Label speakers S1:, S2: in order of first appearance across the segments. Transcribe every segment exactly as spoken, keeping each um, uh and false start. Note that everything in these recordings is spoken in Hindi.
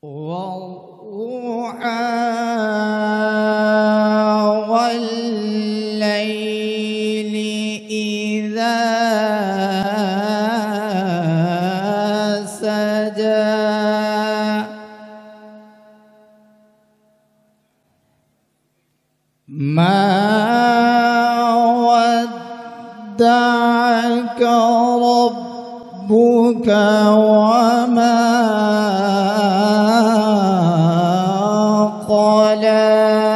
S1: والضحى والليل إذا سجى ما ودعك ربك وما قلى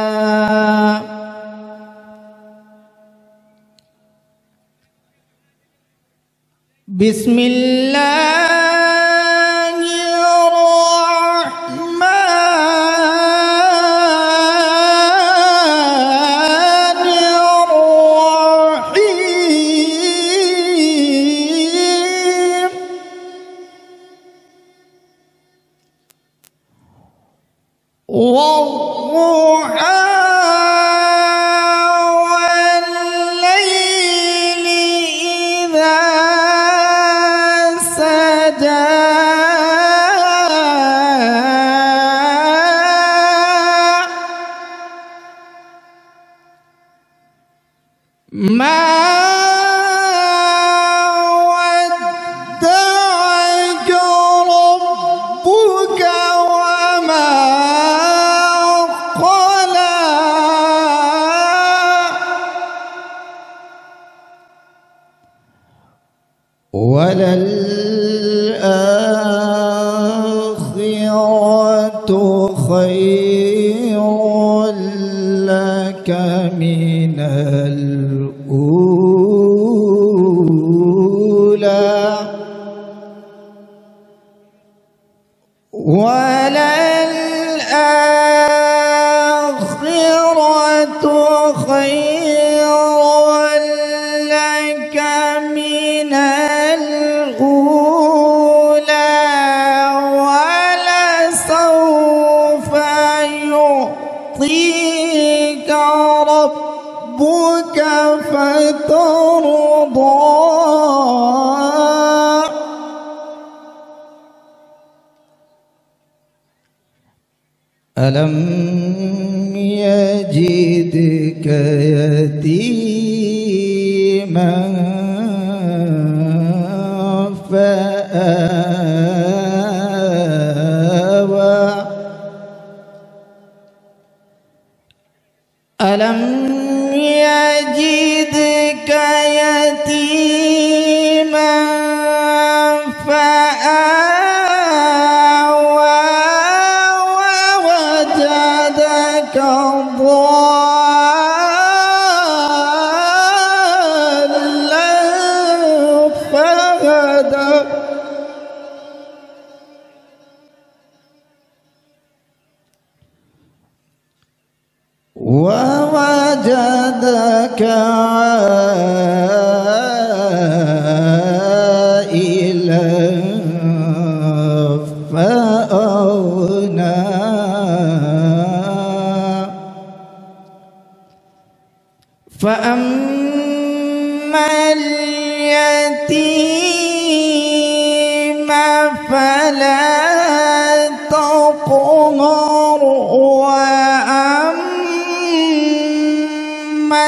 S1: بسم الله والضحى والليل إذا سجى ما ودعك ربك وما وللآخرة خير لك من الأولى وللآخرة خير لك من الأولى ولسوف يعطيك ربك فترضى ألم يجدك يتيما فآوى ألم يجدك يتيما فآوى ووجدك ضالا فهدى ووجدك عائلا فأغنى فأما اليتيم فلا تقهر وأما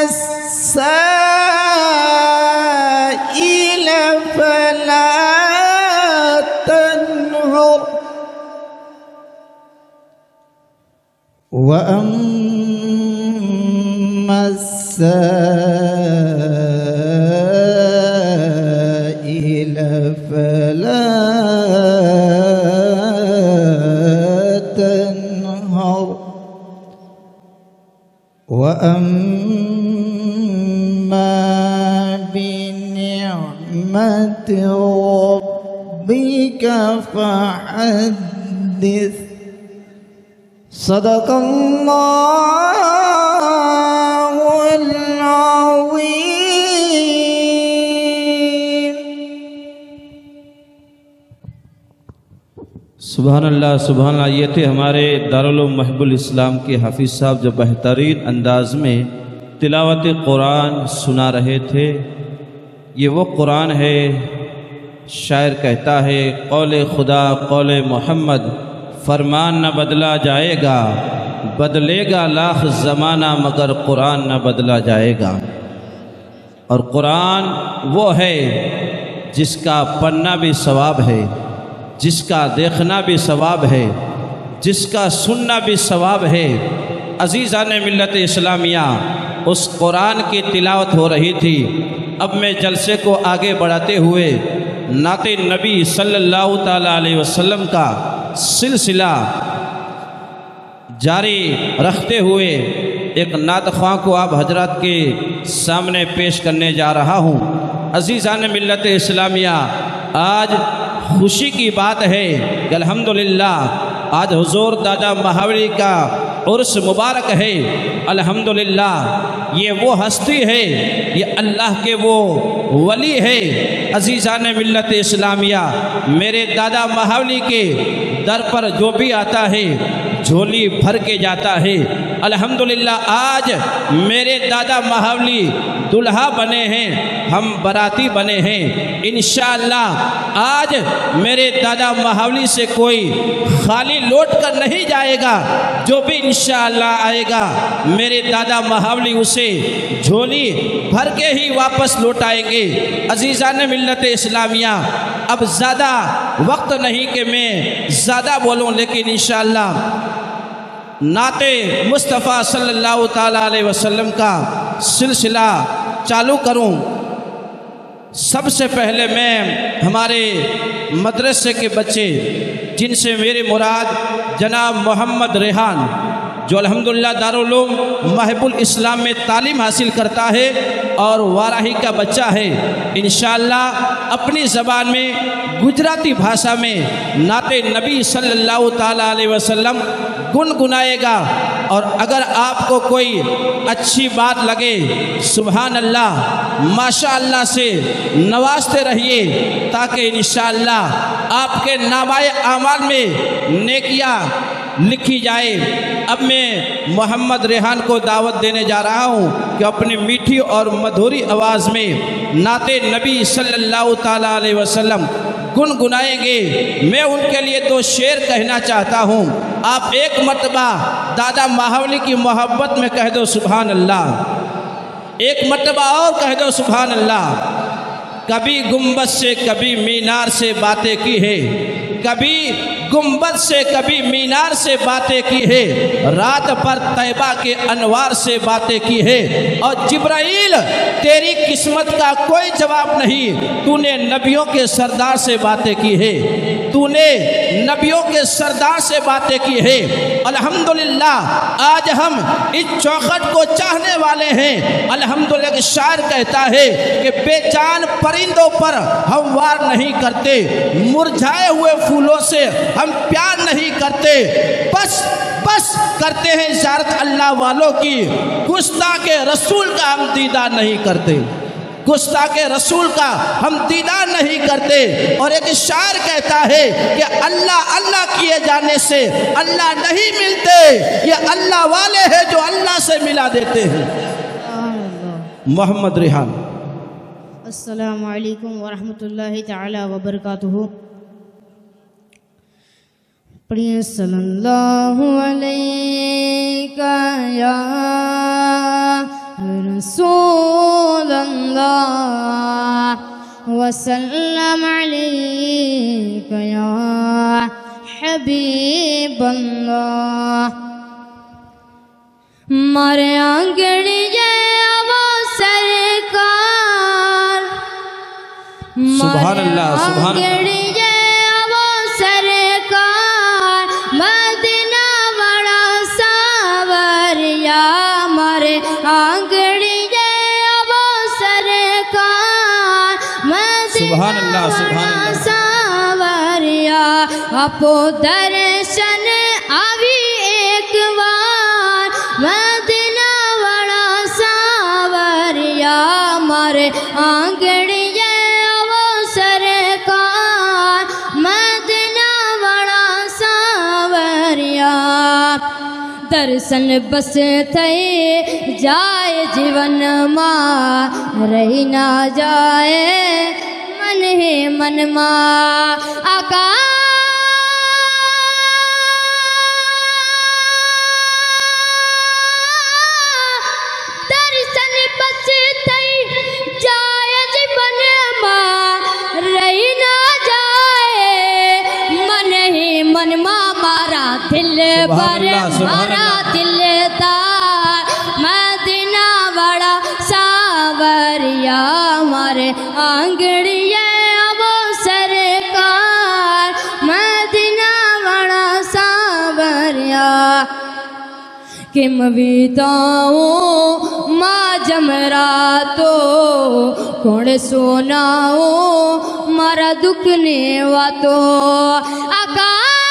S1: السائل فلا تنهر وأما السائل فلا تنهر وأما بنعمة ربك فحدث صدق الله العظيم
S2: सुबहान अल्लाह सुबहान अल्लाह। ये थे हमारे दारुल महबुल इस्लाम के हाफिज़ साहब जो बेहतरीन अंदाज में तिलावत कुरान सुना रहे थे। ये वो कुरान है, शायर कहता है कौले खुदा कौले मोहम्मद फरमान न बदला जाएगा, बदलेगा लाख ज़माना मगर कुरान न बदला जाएगा। और कुरान वो है जिसका पढ़ना भी सवाब है, जिसका देखना भी सवाब है, जिसका सुनना भी सवाब है। अज़ीज़ान मिल्लत इस्लामिया, उस कुरान की तिलावत हो रही थी। अब मैं जलसे को आगे बढ़ाते हुए नाते नबी सल्लल्लाहु ताला अलैहि वसल्लम का सिलसिला जारी रखते हुए एक नात ख्वां को आप हजरत के सामने पेश करने जा रहा हूँ। अज़ीज़ान मिल्लत इस्लामिया, आज खुशी की बात है कि अल्हम्दुलिल्लाह आज हुज़ूर दादा महावली का उर्स मुबारक है। अल्हम्दुलिल्लाह ये वो हस्ती है, ये अल्लाह के वो वली है। अज़ीज़ान मिल्लत इस्लामिया, मेरे दादा महावली के दर पर जो भी आता है झोली भर के जाता है। अल्हम्दुलिल्लाह आज मेरे दादा महावली दुल्हा बने हैं, हम बराती बने हैं। इंशाअल्लाह आज मेरे दादा महावली से कोई खाली लौट कर नहीं जाएगा। जो भी इंशाअल्लाह आएगा मेरे दादा महावली उसे झोली भर के ही वापस लौटाएंगे। अज़ीज़ान मिल्लत इस्लामिया, अब ज़्यादा वक्त नहीं कि मैं ज़्यादा बोलूँ, लेकिन इंशाअल्लाह नाते मुस्तफ़ा सल्लल्लाहु ताला अलैहि वसल्लम का सिलसिला चालू करूं। सबसे पहले मैं हमारे मदरसे के बच्चे जिनसे मेरे मुराद जनाब मोहम्मद रेहान, जो अल्हम्दुलिल्लाह दारुल उलूम महबुल इस्लाम में तालीम हासिल करता है और वाराही का बच्चा है, इंशाअल्लाह अपनी ज़बान में गुजराती भाषा में नाते नबी सल्लल्लाहु ताला अलैहि वसल्लम गुनगुनाएगा। और अगर आपको कोई अच्छी बात लगे, सुभान अल्लाह माशा अल्लाह से नवाजते रहिए, ताकि इंशाअल्लाह आपके नामाए आमाल में नेकियां लिखी जाए। अब मैं मोहम्मद रेहान को दावत देने जा रहा हूँ कि अपनी मीठी और मधुरी आवाज़ में नाते नबी सल्लल्लाहु ताला अलैहि वसल्लम गुनगुनाएंगे। मैं उनके लिए दो शेर कहना चाहता हूँ। आप एक मर्तबा दादा महावली की मोहब्बत में कह दो सुभान अल्लाह, एक मर्तबा और कह दो सुभान अल्लाह। कभी गुंबद से कभी मीनार से बातें की है, कभी गुंबद से कभी मीनार से बातें की है, रात भर तैबा के अनवार से बातें की है। और जिब्राइल तेरी किस्मत का कोई जवाब नहीं, तूने नबियों के सरदार से बातें की है, तूने नबियों के सरदार से बातें की है। अल्हम्दुलिल्लाह आज हम इस चौखट को चाहने वाले हैं। अल्हम्दुलिल्लाह शायर कहता है कि बेजान परिंदों पर हम वार नहीं करते, मुरझाए हुए फूलों से हम प्यार नहीं करते, बस बस करते हैं ज़ियारत अल्लाह वालों की। गुस्ताखे रसूल का हम दीदार नहीं करते, गुस्ताखे रसूल का हम दीदार नहीं करते। और एक शायर कहता है कि अल्लाह अल्लाह किए जाने से अल्लाह नहीं मिलते, ये अल्लाह वाले हैं जो अल्लाह से मिला देते हैं। मोहम्मद रेहान।
S3: अस्सलामु अलैकुम वरहमतुल्लाहि तआला वबरकातुहू। प्रिय सल्लल्लाहु अलैका या रसूल अल्लाह वसल्लम अलैका या हबीब अल्लाह। मारे आंगड़ी वो सरकार,
S2: सुभान अल्लाह, सुभान अल्लाह।
S3: मदीना बड़ा सावरिया, मारे आंगड़ी वो सरकार,
S2: सुभान अल्लाह, सुभान अल्लाह।
S3: सावरिया आपो दर्शन आवी एक बार, मदीना बड़ा सावरिया, मारे आंगड़ी दर्शन बस थे जाए जीवन माँ, रही ना जाए मन है मन माँ। आका पर हमारा दिलदार मदीना बड़ा सावरिया मारे आंगड़िया वो सरकार मदीना बड़ा सावरिया किम बीताऊं माँ जमरा तो कौन सुनाओ मारा दुख ने वा तो आका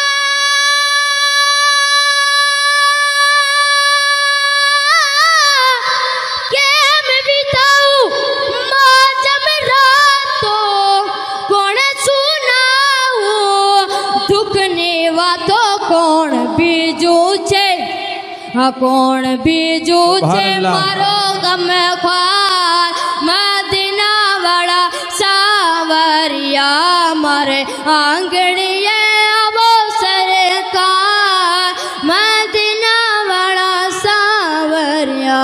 S3: केम बीताऊं माँ जमरा तो कौन सुनाओ दुख ने वा तो कौन बीजू छे हाँ कौन बीजू छे मारो गम ख्वार मदीना बड़ा सावरिया मारे आंगड़िया वो सरकार मदीना बड़ा सावरिया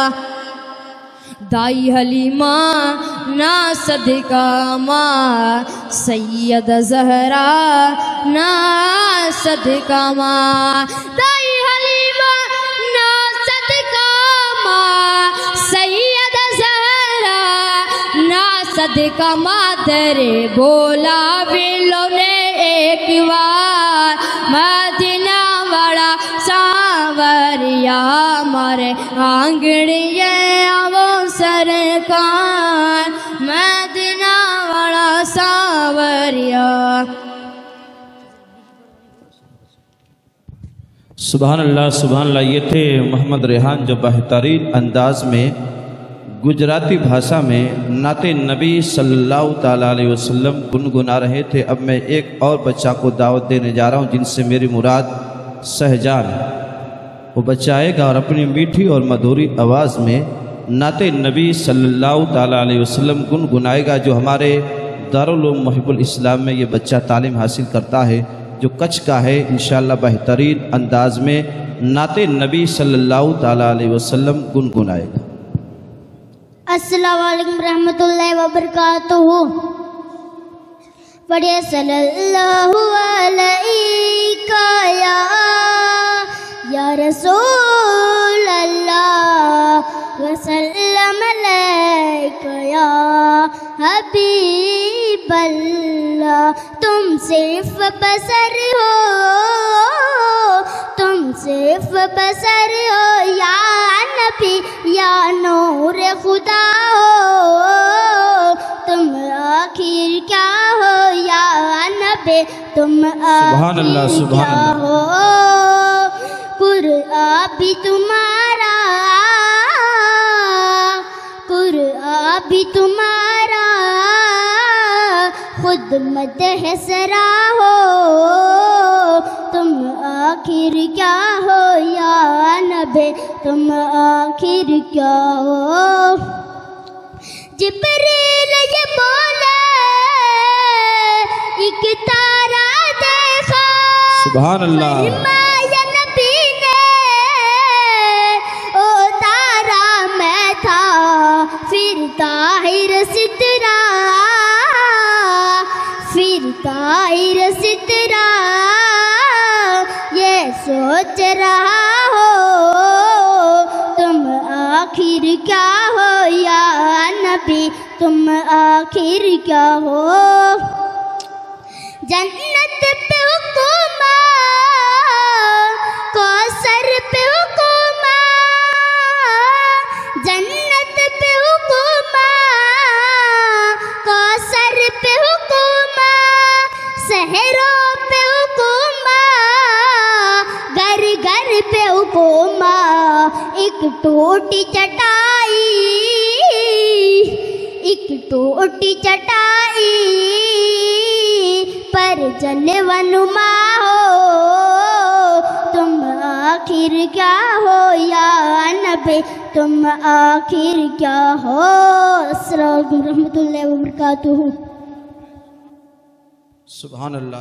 S3: दाई हलीमा ना सदका माँ सैयद ज़हरा ना सदका माँ दाई हलीमा ना सदका माँ सैयद ज़हरा ना सदका माँ तेरे बोला बिलो ने एक बार मदीना बड़ा सावरिया मारे आंगड़िया वो सरकार मदीना बड़ा सावरिया।
S2: सुभान अल्लाह सुभान अल्लाह। ये थे मोहम्मद रेहान जो बेहतरीन अंदाज में गुजराती भाषा में नाते नबी सल्लल्लाहु ताला अलैहि वसल्लम गुनगुना रहे थे। अब मैं एक और बच्चा को दावत देने जा रहा हूँ जिनसे मेरी मुराद सहजान। वो बच्चा आएगा और अपनी मीठी और मधुरी आवाज़ में नाते नबी सल्लल्लाहु ताला अलैहि वसल्लम गुनगुनाएगा जो हमारे दारुल उलूम मुहिब्बुल इस्लाम में ये बच्चा तालीम हासिल करता है जो कच्छ का है। इंशाअल्लाह बेहतरीन अंदाज में नाते नबी सल्लल्लाहु ताला अलैहि वसल्लम गुनगुनाएगा।
S4: अस्सलाम वालेकुम रहमतुल्लाहि व बरकातुहू। पढ़िए सल्लल्लाहु अलैका या या रसूल अल्लाह व सल्लम अलैका या हबीब अल्लाह। तुम सिर्फ बसर हो तुम सिर्फ बसर हो या नबी या नूर खुदा हो। तुम आखिर क्या हो या नबी तुम आखिर क्या हो। कुरआन भी तुम्हारा कुरआन भी तुम्हारा खुद मदह सरा हो। तुम आखिर क्या हो या नबी तुम आखिर क्या हो। जिब्रील ये बोले एक तारा देखा
S2: सुभान अल्लाह।
S4: या नबी ने ओ तारा मैं था फिर ताहिर सितरा फिर ताहिर सितरा ये सोच रहा हो। तुम आखिर क्या हो या नबी तुम आखिर क्या हो। जन्नत पे हुकुमा कौसर पे हुकुमा जन्नत पे हुकुमा कौसर पे हुकुमा शहरों पे हुकुमा घर घर पे हुकुमा। एक टूटी चटाई एक टूटी चटाई पर जनवनुमा हो। तुम आखिर क्या हो या नबी तुम आखिर क्या हो। अस्सलाम वालेकुम रहमतुल्लाहि व बरकातुहू।
S2: सुभान अल्लाह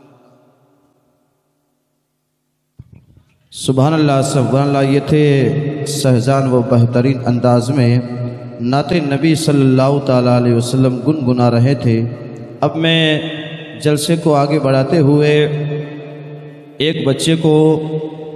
S2: सुभान अल्लाह सुभान अल्लाह। ये थे सहजान वो बेहतरीन अंदाज में नाते नबी सल्लल्लाहु ताला अलैहि वसल्लम गुनगुना रहे थे। अब मैं जलसे को आगे बढ़ाते हुए एक बच्चे को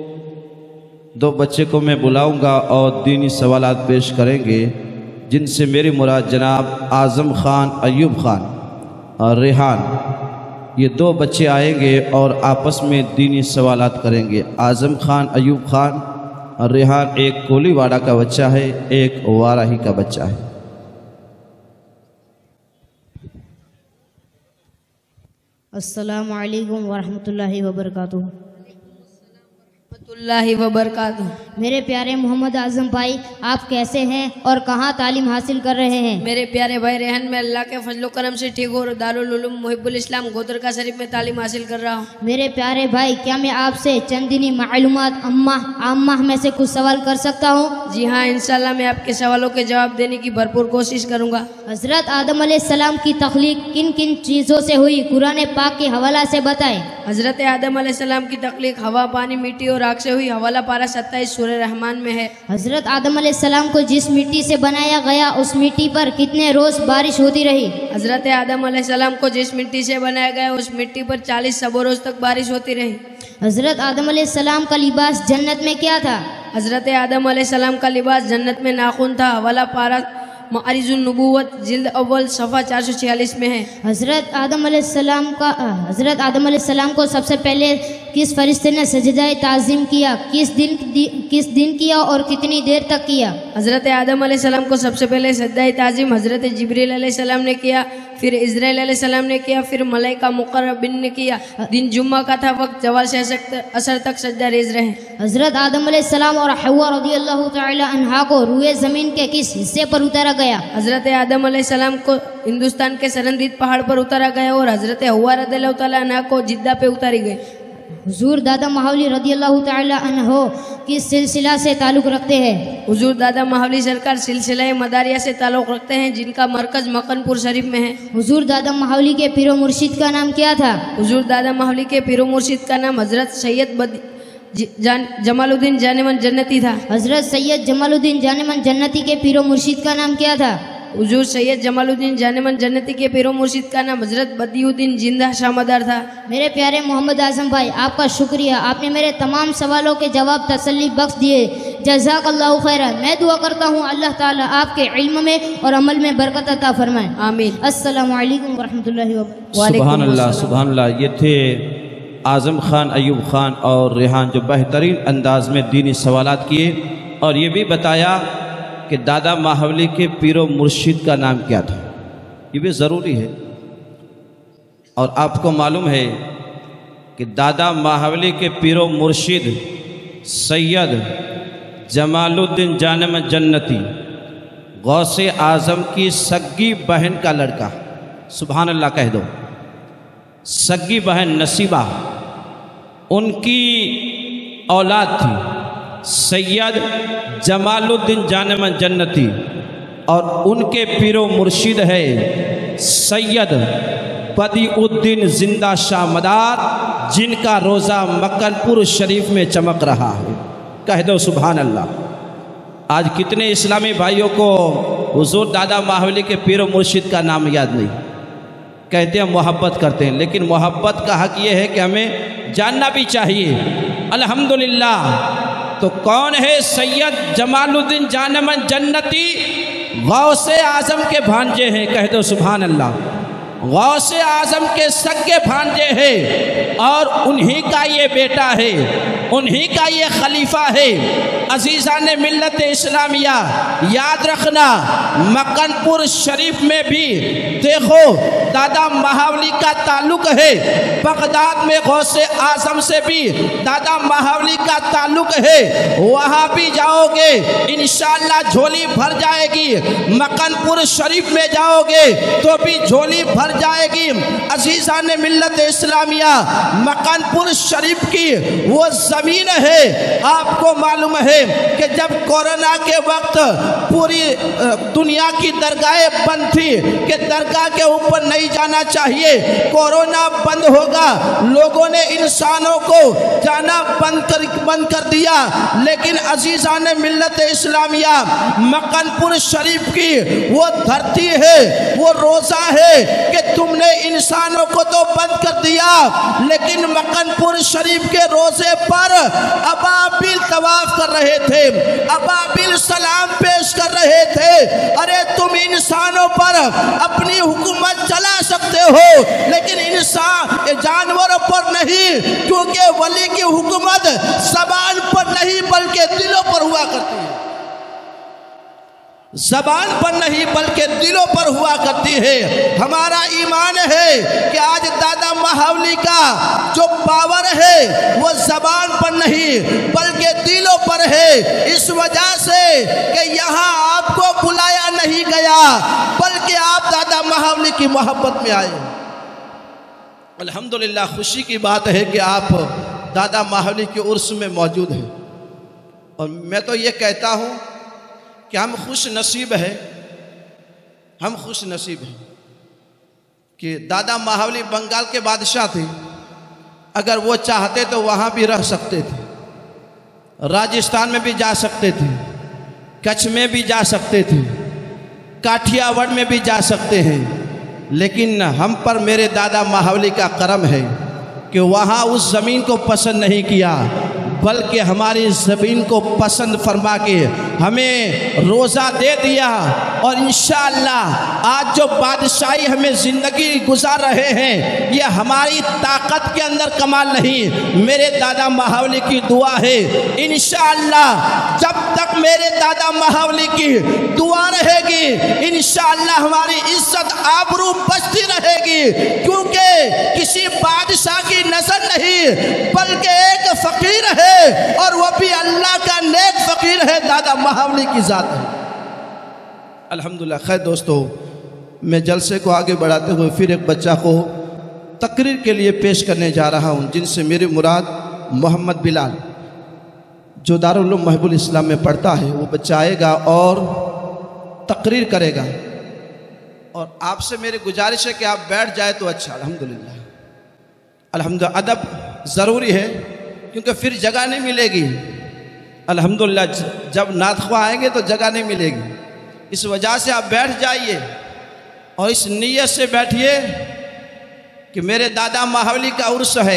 S2: दो बच्चे को मैं बुलाऊंगा और दीनी सवालात पेश करेंगे, जिनसे मेरी मुराद जनाब आज़म ख़ान, अयूब ख़ान और रेहान, ये दो बच्चे आएंगे और आपस में दीनी सवालात करेंगे। आज़म ख़ान, अयूब ख़ान और रेहान, एक कोलीवाड़ा का बच्चा है, एक वाराही का बच्चा है।
S5: अस्सलामु अलैकुम वरहमतुल्लाहि वबरकातुहू।
S3: वबरकातुहू।
S5: मेरे प्यारे मोहम्मद आज़म भाई, आप कैसे हैं और कहाँ तालीम हासिल कर रहे हैं?
S3: मेरे प्यारे भाई रेहान, मैं अल्लाह के फजलो करम से ठीक हूँ और दारुल उलूम मुहिब्बुल इस्लाम गोदरका शरीफ में तालीम हासिल कर रहा हूँ।
S5: मेरे प्यारे भाई, क्या मैं आपसे चंद दिनी मालूमात अम्मा आम्मा में से कुछ सवाल कर सकता हूँ?
S3: जी हाँ, इंशाल्लाह मैं आपके सवालों के जवाब देने की भरपूर कोशिश करूँगा।
S5: हजरत आदम अलैहिस्सलाम की तख्लीक किन किन चीज़ों से हुई, कुरान पाक के हवाला से बताएं।
S3: हजरत आदम अलैहिस्सलाम की तख्लीक हवा, पानी, मिट्टी और आग से हुई। हवाला पारा सत्ताईस सूरह रहमान में है।
S5: हजरत आदम अलैहिस्सलाम को जिस मिट्टी से बनाया गया उस मिट्टी पर कितने रोज बारिश होती रही?
S3: हजरत आदम अलैहिस्सलाम को जिस मिट्टी से बनाया गया उस मिट्टी पर चालीस सबो रोज तक बारिश होती रही।
S5: हजरत आदम अलैहिस्सलाम का लिबास जन्नत में क्या था?
S3: हजरत आदम अलैहिस्सलाम का लिबास जन्नत में नाखून था। हवाला पारा मारिजुन नबूवत जिल्द अव्वल सफ़ा चार सौ छियालीस में है।
S5: हजरत आदम अलैहिस्सलाम का हजरत आदम अलैहिस्सलाम को सबसे पहले किस फरिश्ते ने सजदाए ताज़ीम किया? किस दिन किस दिन किया और कितनी देर तक किया?
S3: हजरत आदम अलैहिस्सलाम को सबसे पहले सजदाए ताज़ीम हजरत जिब्रील अलैहिस्सलाम ने किया, फिर इज़राइल अलैहिस्सलाम ने किया, फिर मलाइका मुक़र्रबिन ने किया। दिन जुम्मा का था, वक्त जवाल से असर तक सजदा रेज रहे।
S5: हजरत आदम अलैहिस्सलाम और हव्वा रज़ियल्लाहु तआला अन्हा को रूए ज़मीन के किस हिस्से पर उतारा गया?
S3: हजरत आदम अलैहिस्सलाम को हिंदुस्तान के सरंदीद पहाड़ पर उतारा गया और हजरत हव्वा रज़ियल्लाहु तआला अन्हा को जिद्दा पे उतारी गई।
S5: हुजूर दादा माहौली रज़ियल्लाहु तआला अन्हो किस सिलसिला से ताल्लुक़ रखते हैं?
S3: हुजूर दादा माहौली सरकार सिलसिला मदारिया से ताल्लुक़ रखते हैं, जिनका मरकज़ मक्कनपुर शरीफ में है।
S5: हुजूर दादा माहौली के पीरो मुर्शिद का नाम क्या था?
S3: हुजूर दादा माहौली के पीरो मुर्शिद का नाम हजरत सैयद बद जान जमालुद्दीन जानेमन जन्नती था।
S5: हजरत सैयद जमालुद्दीन जानेमन जन्नती के पीरो मुर्शिद का नाम क्या था?
S3: हुजूर सैयद जमालुद्दीन जानेमन जन्नती के पीरो मुर्शिद का नाम हजरत बदियुद्दीन जिंदा शामदार था।
S5: मेरे प्यारे मोहम्मद आज़म भाई, आपका शुक्रिया, आपने मेरे तमाम सवालों के जवाब तसल्ली बख्श दिए। जज़ाकल्लाहु खैरन। मैं दुआ करता हूँ अल्लाह ताला आपके इल्म में और अमल में बरकत अता फरमाए।
S3: आमीन।
S5: अस्सलामु अलैकुम वरहमतुल्लाहि वबरकातुहू।
S2: सुभान अल्लाह, सुभान अल्लाह। ये थे आज़म ख़ान, अयूब ख़ान और रेहान, जो बेहतरीन अंदाज में दीनी सवालात किए और ये भी बताया कि दादा माहौली के पीरो मुर्शिद का नाम क्या था। ये भी ज़रूरी है। और आपको मालूम है कि दादा माहौली के पीरो मुर्शिद सैयद जमालुद्दीन जानेमन जन्नती गौसे आज़म की सग्गी बहन का लड़का, सुभान अल्लाह कह दो, सग्गी बहन नसीबा, उनकी औलाद थी सैयद जमालुद्दीन जानेमन जन्नती और उनके पीरो मुर्शिद है सैयद बदिउद्दीन जिंदा शामदार, जिनका रोज़ा मक्कनपुर शरीफ में चमक रहा है। कह दो सुभान अल्लाह। आज कितने इस्लामी भाइयों को हुजूर दादा माहौली के पीरो मुर्शिद का नाम याद नहीं। कहते हैं मोहब्बत करते हैं, लेकिन मोहब्बत का हक ये है कि हमें जानना भी चाहिए। अल्हम्दुलिल्लाह। तो कौन है सैयद जमालुद्दीन जानेमन जन्नती? गौसे आज़म के भांजे हैं। कह दो सुभान अल्लाह। गौसे आज़म के सगे भांजे हैं और उन्हीं का ये बेटा है, उन्हीं का ये खलीफा है। अजीज़ान मिल्लत इस्लामिया, याद रखना, मक्कनपुर शरीफ में भी देखो दादा माहौली का ताल्लुक है। बगदाद में गौसे आज़म से भी दादा माहौली का ताल्लुक है। वहाँ भी जाओगे इंशाअल्लाह झोली भर जाएगी। मक्कनपुर शरीफ में जाओगे तो भी झोली भर जाएगी। अजीज़ान मिल्लत इस्लामिया, मक्कनपुर शरीफ की वो ज़मीन है। आपको मालूम है कि जब कोरोना के वक्त पूरी दुनिया की दरगाहें बंद थी कि दरगाह के ऊपर नहीं जाना चाहिए, कोरोना बंद होगा, लोगों ने इंसानों को जाना बंद कर बंद कर दिया। लेकिन अजीज़ान मिल्लत इस्लामिया, मक्कनपुर शरीफ की वो धरती है, वो रोज़ा है कि तुमने इंसानों को तो बंद कर दिया, लेकिन मक्कनपुर शरीफ के रोजे पर अबाबिल तवाफ कर रहे थे, अबाबिल सलाम पेश कर रहे थे। अरे तुम इंसानों पर अपनी हुकूमत चला सकते हो, लेकिन इंसान जानवरों पर नहीं, क्योंकि वली की हुकूमत ज़बान पर नहीं बल्कि दिलों पर हुआ करती है। ज़बान पर नहीं बल्कि दिलों पर हुआ करती है। हमारा ईमान है कि आज दादा महावली का जो पावर है वो ज़बान पर नहीं बल्कि दिलों पर है। इस वजह से कि यहाँ आपको बुलाया नहीं गया, बल्कि आप दादा महावली की मोहब्बत में आए। अल्हम्दुलिल्लाह, खुशी की बात है कि आप दादा महावली के उर्स में मौजूद हैं। और मैं तो ये कहता हूँ कि हम खुश नसीब हैं, हम खुश नसीब हैं कि दादा महावली बंगाल के बादशाह थे। अगर वो चाहते तो वहाँ भी रह सकते थे, राजस्थान में भी जा सकते थे, कच्छ में भी जा सकते थे, काठियावाड़ में भी जा सकते हैं, लेकिन हम पर मेरे दादा महावली का करम है कि वहाँ उस ज़मीन को पसंद नहीं किया, बल्कि हमारी ज़मीन को पसंद फरमा के हमें रोज़ा दे दिया। और इंशाअल्लाह आज जो बादशाही हमें ज़िंदगी गुजार रहे हैं, ये हमारी ताकत के अंदर कमाल नहीं, मेरे दादा महावली की दुआ है। इंशाअल्लाह जब तक मेरे दादा महावली की दुआ रहेगी, इंशाअल्लाह हमारी इज्जत आबरू बचती रहेगी, क्योंकि किसी बादशाह की नज़र नहीं बल्कि एक फ़कीर है, और वह भी अल्लाह का नेक फ़कीर है, दादा महावली की ज़ात है। अल्हम्दुलिल्लाह। खैर दोस्तों, मैं जलसे को आगे बढ़ाते हुए फिर एक बच्चा को तकरीर के लिए पेश करने जा रहा हूँ, जिनसे मेरी मुराद मोहम्मद बिलाल, जो दारुल उलूम महबूल इस्लाम में पढ़ता है, वो बच्चा आएगा और तकरीर करेगा। और आपसे मेरी गुजारिश है कि आप बैठ जाए तो अच्छा। अल्हम्दुलिल्लाह, अल्हम्दुलिल्लाह। अदब ज़रूरी है, क्योंकि फिर जगह नहीं मिलेगी। अल्हम्दुलिल्लाह, जब नातख़्वा आएंगे तो जगह नहीं मिलेगी। इस वजह से आप बैठ जाइए और इस नीयत से बैठिए कि मेरे दादा महावली का उर्स है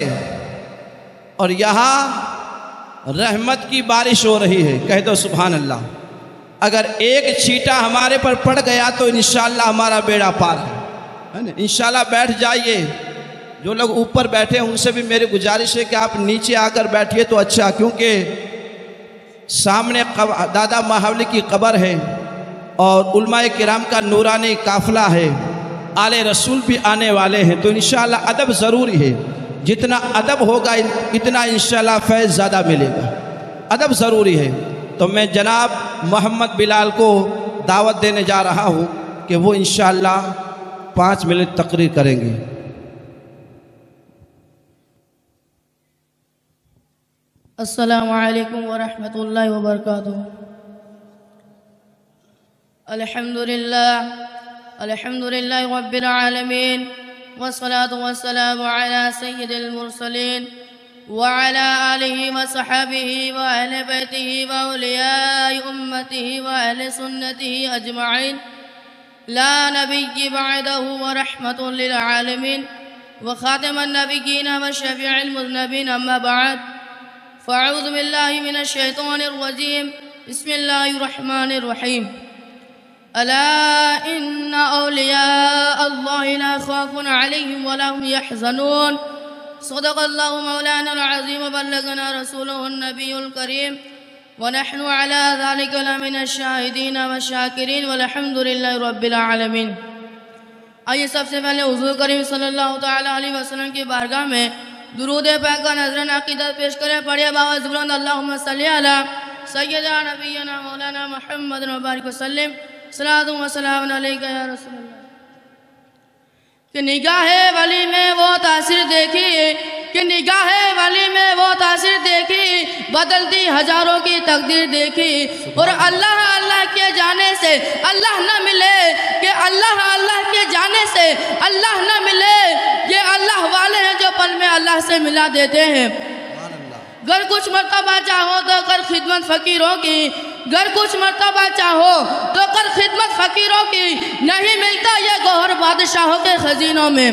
S2: और यहाँ रहमत की बारिश हो रही है। कह दो सुभान अल्लाह। अगर एक छींटा हमारे पर पड़ गया तो इंशाअल्लाह हमारा बेड़ा पार है ना। इंशाअल्लाह बैठ जाइए। जो लोग ऊपर बैठे हैं उनसे भी मेरी गुजारिश है कि आप नीचे आकर बैठिए तो अच्छा, क्योंकि सामने दादा महावली की कब्र है और उलमाए किराम का नूरानी काफ़िला है, आले रसूल भी आने वाले हैं, तो इंशाअल्लाह अदब ज़रूरी है। जितना अदब होगा इतना इंशाअल्लाह फैज़ ज़्यादा मिलेगा। अदब ज़रूरी है। तो मैं जनाब मोहम्मद बिलाल को दावत देने जा रहा हूँ कि वो इंशाअल्लाह पाँच मिनट तकरीर करेंगे।
S3: अस्सलामु अलैकुम वरहमतुल्लाहि वबरकातुहू। अल्हम्दुलिल्लाह अल्हम्दुलिल्लाहि रब्बिल आलमीन वस्सलातु वस्सलामु अला सय्यिदिल मुरसलीन व अला आलिहि व सहाबिहि व अहले बैतिहि व औलियाए उम्मतिहि व अहले सुन्नतिहि अजमाइन ला नबिय्य बअदहु व रहमतुल लिल आलमीन व खातिमुन नबिय्यीन व शफीउल मुज़नबीन। अम्मा बअद, फ़अऊज़ु बिल्लाहि मिनश शैतानिर रजीम। बिस्मिल्लाहिर रहमानिर रहीम। अला इन्ना औलिया अल्लाहि ला खौफुन अलैहिम व ला हुम यहज़नून। सदक़ल्लाहु मौलाना अज़ीम व बल्लगना रसूलुहुन नबियुल करीम व नहनु अला ज़ालिका लमिनश शाहिदीन व शाकिरीन वल्हम्दुलिल्लाहि रब्बिल आलमीन। आइए सबसे पहले हुज़ूर करीम सल्लल्लाहु तआला अलैहि वसल्लम की बारगाह में दुरूद पाक का नज़रन अक़ीदत पेश करें। पढ़िए बावज़ बुलंद अल्लाहुम्मा सल्लि अला सय्यिदिना नबिय्यिना मौलाना मुहम्मद व बारिक वसल्लिम। सलातु व सलाम अलैका या रसूलल्लाह। कि निगाहे वली में वो तासीर देखी, कि निगाहे वली में वो तासीर देखी, बदलती हजारों की तकदीर देखी। और अल्लाह अल्लाह के जाने से अल्लाह न मिले, कि अल्लाह अल्लाह के जाने से अल्लाह न मिले। ये अल्लाह वाले हैं जो पल में अल्लाह से मिला देते हैं। अगर कुछ मर्तबा चाहो तो कर खिदमत फ़कीरों की, गर कुछ मर्तबा चाहो तो कर खिदमत फ़कीरों की, नहीं मिलता ये गौहर बादशाहों के खजीनों में।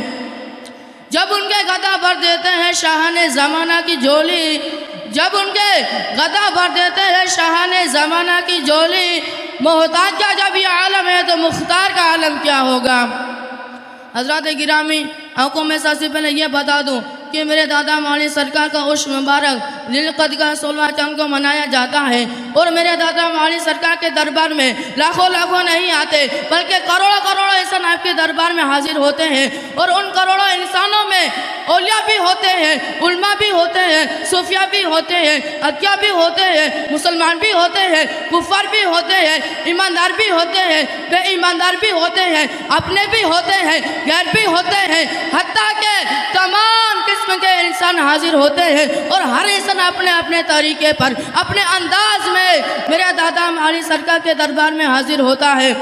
S3: जब उनके गदा भर देते हैं शाहाने ज़माना की झोली, जब उनके गदा भर देते हैं शाहाने ज़माना की झोली, मोहताज का जब ये आलम है तो मुख्तार का आलम क्या होगा। हज़रात गिरामी, आपको मैं सबसे पहले ये बता दूं कि मेरे दादा मौलवी सरकार का उर्स मुबारक लिलकद का सोलह चांद को मनाया जाता है और मेरे दादा मौलवी सरकार के दरबार में लाखों लाखों नहीं आते बल्कि करोड़ों करोड़ों इंसान आपके दरबार में हाजिर होते हैं और उन करोड़ों इंसानों में औलिया भी होते हैं, उल्मा भी होते हैं, सूफिया भी होते हैं, अतिया भी होते हैं, मुसलमान भी होते हैं, कुफार भी होते हैं, ईमानदार भी होते हैं, बेईमानदार भी होते हैं, अपने भी होते हैं, गैर भी होते हैं, हत्ता के तमाम किस्म के इंसान हाजिर होते हैं और हर इंसान अपने अपने तरीके पर अपने अंदाज में मेरे दादा मौलवी सरकार के दरबार में हाजिर होता है।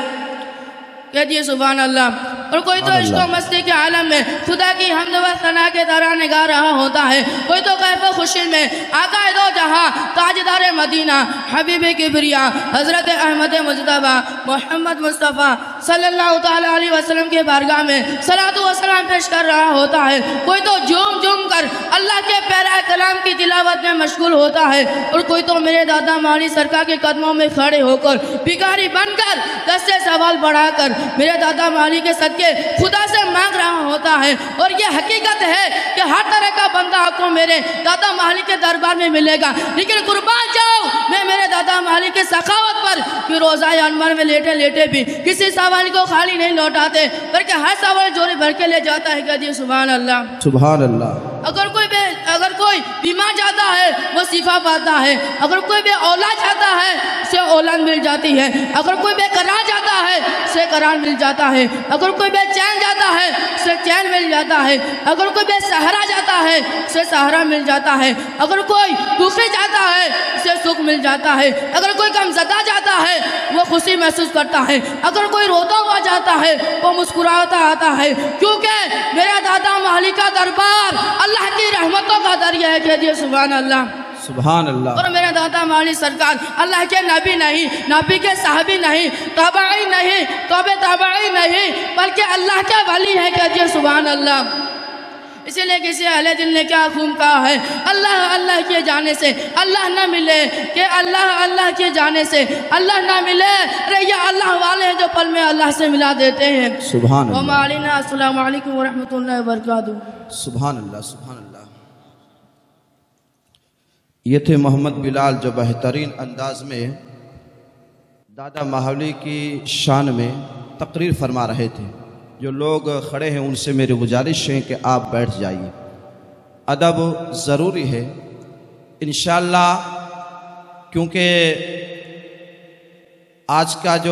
S3: कहिए सुभान अल्लाह। और कोई तो इश्क मस्ती के आलम में खुदा की हम्द व सना के दौरान गा रहा होता है, कोई तो कैफ खुशी में आका दो जहां ताजदार मदीना हबीब किबरिया हज़रत अहमद मुज्तबा मोहम्मद मुस्तफ़ा सल्लल्लाहु ताला अलैहि वसल्लम के बारगाह में सलातो व सलाम पेश कर रहा होता है। कोई तो झूम झूम कर अल्लाह के प्यारे कलाम की तिलावत में मशगूल होता है और कोई तो मेरे दादा मौलवी सरकार के कदमों में खड़े होकर भिखारी बनकर दस्ते सवाल बढ़ाकर मेरे दादा मौलवी के सदके खुदा से मांग रहा होता है। और ये हकीकत है कि हर तरह का बंदा आपको मेरे दादा मौलवी के दरबार में मिलेगा, लेकिन कुर्बान जाओ मैं मेरे दादा मौलवी के सखावत पर कि रोज़ा अनवर में लेटे लेटे भी किसी सवाल को खाली नहीं लौटाते बल्कि हर सवाल जोड़ी भर के ले जाता है। कहते सुभान अल्लाह
S2: सुभान अल्लाह।
S3: अगर कोई बे अगर कोई बीमार जाता है वो शिफा पाता है, अगर कोई बे औलाद जाता है उसे औलाद मिल जाती है, अगर कोई बेकरार जाता है उसे करार मिल जाता है, अगर कोई बेचैन जाता है उसे चैन मिल जाता है, अगर कोई बेसहारा जाता है उसे सहारा मिल जाता है, अगर कोई दुखी जाता है उसे सुख मिल जाता है, अगर कोई गमज़दा जाता है वो खुशी महसूस करता है, अगर कोई रोता हुआ जाता है वो मुस्कुराता आता है, क्योंकि मेरा दादा मौलवी का दरबार अल्लाह की रहमतों का दरिया है। कह दिए सुभान अल्लाह
S2: सुभान अल्लाह।
S3: और मेरा दादा मौलवी सरकार अल्लाह के नबी नहीं, नबी के साहबी नहीं, तबाई नहीं, तबे तबाई नहीं, बल्कि अल्लाह के वली है। कह दिए सुभान अल्लाह। इसीलिए किसी अहले दिल ने क्या खूब कहा है, अल्लाह अल्लाह के जाने से अल्लाह न मिले कि अल्लाह अल्लाह के जाने से अल्लाह न मिले। अरे ये अल्लाह वाले हैं जो पल में अल्लाह से मिला देते हैं।
S2: सुभान अल्लाह।
S3: अस्सलामु अलैकुम व रहमतुल्लाहि व बरकातुहू।
S2: सुभान अल्लाह सुभान अल्लाह। ये थे मोहम्मद बिलाल जो बेहतरीन अंदाज में दादा मौलवी की शान में तकरीर फरमा रहे थे। जो लोग खड़े हैं उनसे मेरी गुजारिश है कि आप बैठ जाइए, अदब ज़रूरी है इंशाअल्लाह, क्योंकि आज का जो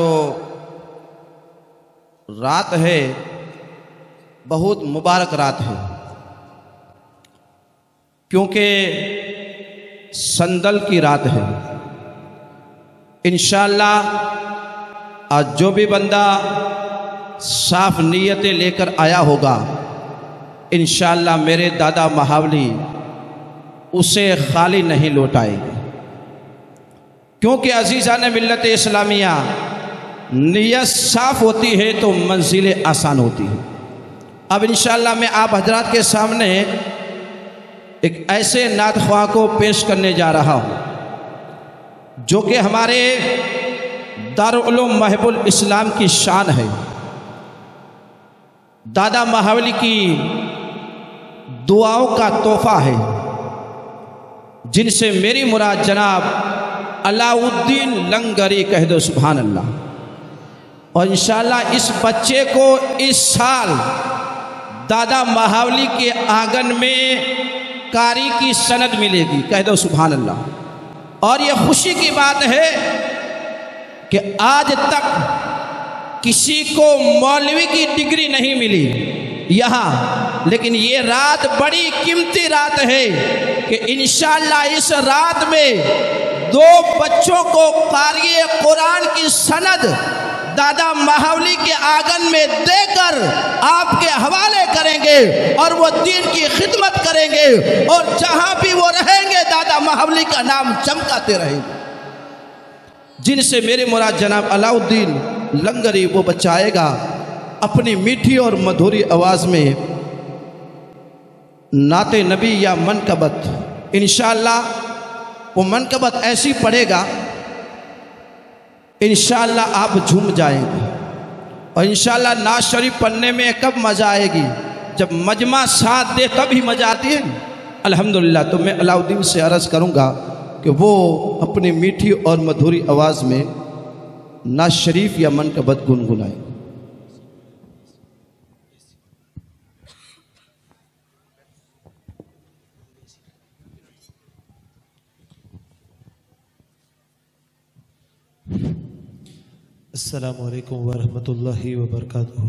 S2: रात है बहुत मुबारक रात है, क्योंकि संदल की रात है। इंशाअल्लाह आज जो भी बंदा साफ नीयतें लेकर आया होगा इंशाअल्लाह मेरे दादा मौलवी उसे खाली नहीं लौटाएंगे, क्योंकि अजीज़ान मिल्लत इस्लामिया नीयत साफ होती है तो मंजिलें आसान होती हैं। अब इंशाअल्लाह मैं आप हजरात के सामने एक ऐसे नात ख्वाह को पेश करने जा रहा हूँ जो कि हमारे दारुल उलूम महबुल इस्लाम की शान है। दादा मौलवी की दुआओं का तोहफा है, जिनसे मेरी मुराद जनाब अलाउद्दीन लंगरी कह दो सुभान अल्लाह। और इंशाअल्लाह इस बच्चे को इस साल दादा मौलवी के आंगन में कारी की सनद मिलेगी, कह दो सुभान अल्लाह। और ये खुशी की बात है कि आज तक किसी को मौलवी की डिग्री नहीं मिली यहाँ, लेकिन ये रात बड़ी कीमती रात है कि इंशाअल्लाह इस रात में दो बच्चों को कारी कुरान की सनद दादा मौलवी के आंगन में देकर आपके हवाले करेंगे और वो दीन की खिदमत करेंगे और जहाँ भी वो रहेंगे दादा मौलवी का नाम चमकाते रहेंगे। जिनसे मेरे मुराद जनाब अलाउद्दीन लंगरी वो बचाएगा अपनी मीठी और मधुरी आवाज़ में नाते नबी या मनकबत। इंशाअल्लाह वो मनकबत ऐसी पढ़ेगा इंशाअल्लाह आप झूम जाएंगे। और इंशाअल्लाह नाज शरीफ पढ़ने में कब मज़ा आएगी, जब मजमा साथ दे तब ही मज़ा आती है। अल्हम्दुलिल्लाह। तो मैं अलाउद्दीन से अर्ज़ करूँगा कि वो अपनी मीठी और मधुरी आवाज़ में नाज शरीफ या मनकबत गुनगुनाए।
S6: अस्सलामु अलैकुम वरहमतुल्लाहि वबरकातुहू।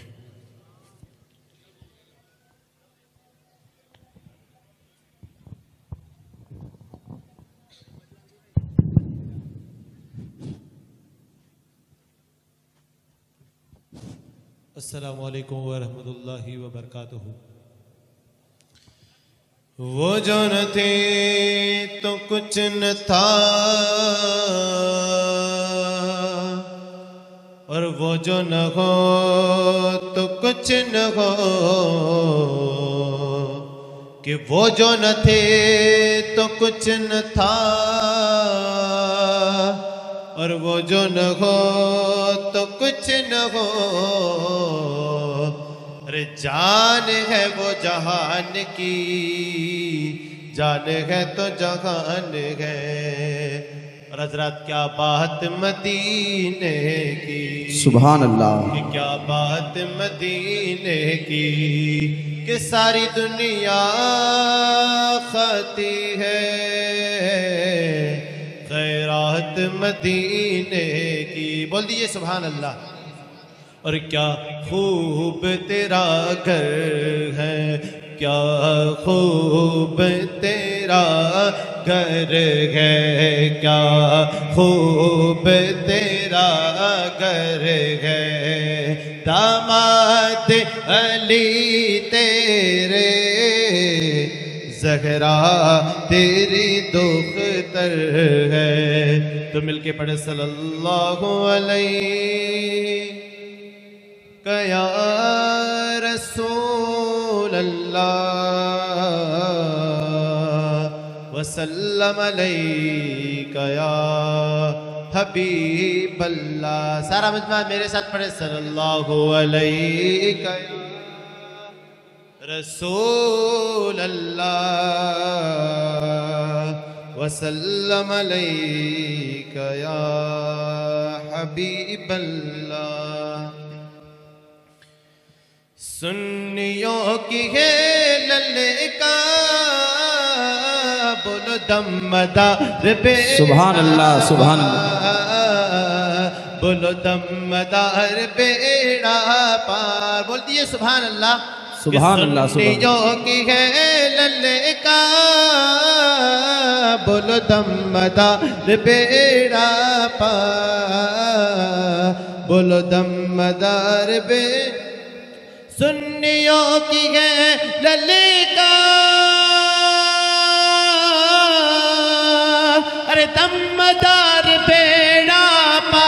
S6: अस्सलामु अलैकुम वरहमतुल्लाहि वबरकातुहू। वो जो न थे तो कुछ न था, और वो जो न हो तो कुछ न हो, कि वो जो न थे तो कुछ न था, और वो जो न हो तो कुछ न हो। अरे जान है वो जहान की, जान है तो जहान है। और हजरत क्या बात मदीने की, सुभान अल्लाह। कि क्या बात मदीने की, कि सारी दुनिया खाती है खैरात मदीने की। बोल दीजिए सुभान अल्लाह। और क्या खूब तेरा घर है, क्या खूब तेरा घर है, क्या खूब तेरा घर है। दामाद अली तेरे, ज़हरा तेरी दुख्तर है। तो मिलके पढ़े सल्लल्लाहु अलैहि या रसूल अल्लाह वसल्लम अलैका या हबीब अल्लाह। सारा मजमा मेरे साथ पढ़े सल्लल्लाहु अलैका या रसूल अल्लाह वसल्लम अलैका या हबीब अल्लाह। सुन्नियों की है ललका, बोलो दमदार बे,
S2: सुभान अल्लाह सुभान अल्लाह।
S6: बोलो दमदार बेड़ा पार। बोल दिए सुभान अल्लाह
S2: सुभान अल्लाह।
S6: सुन्नियों की है ललका, बोलो दमदार बेड़ा पार। बोलो दमदार बे, सुन्नियों की है ललका, अरे दमदार बेड़ा पा,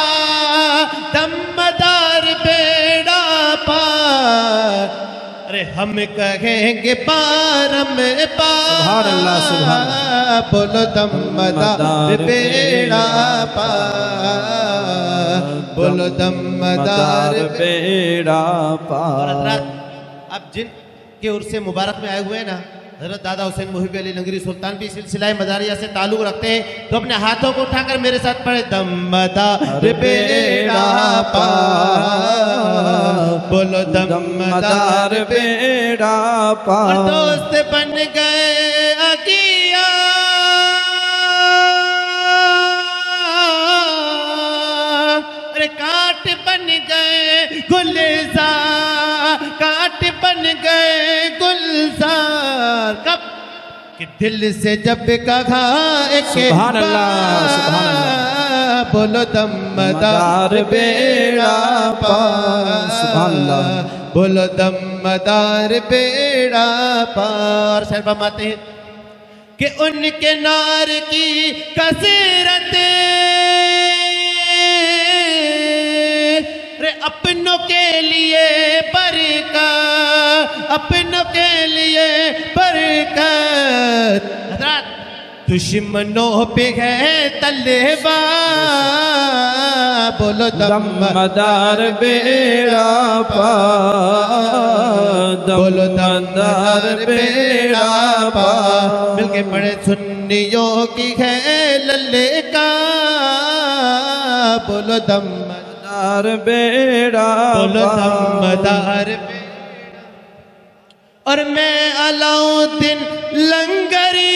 S6: दमदार बेड़ा पा। अरे हम कहेंगे पारम पार।
S2: सुभान अल्लाह सुभान अल्लाह।
S6: बोलो दमदार बेड़ा पा, बोलो दमदार
S2: बेड़ा पार।
S6: अब जिन के उर्स मुबारक में आए हुए हैं ना, हजरत दादा हुसैन मुहिब अली लंगरी सुल्तान भी सिलसिला मदारिया से ताल्लुक रखते हैं, तो अपने हाथों को उठाकर मेरे साथ पढ़े दमदार बेड़ा पार। बोलो दमदार
S2: बेड़ा पार।
S6: दोस्त बन गए अगिया, अरे काट बन गए गुलजार, काट बन गए गुलजार। कब कि दिल से जब कहा एक
S2: सुभान अल्लाह सुभान अल्लाह।
S6: बोलो दमदार बेड़ा पार।
S2: सुभान अल्लाह।
S6: बोलो दमदार बेड़ा पार। शायर फरमाते हैं कि उनके नार की कसरत अपनों के लिए बरकत, अपनों के लिए बरकत। हज़रात दुश्मनों पे है तलवार, बोलो
S2: दमदार बेड़ा पार,
S6: बोलो दमदार बेड़ा पार। मिलके पढ़े सुन्नियों की है ललकार, बोलो दमदार
S2: बेड़ा,
S6: बोलो दमदार बेड़ा। और मैं अलाउद्दीन लंगरी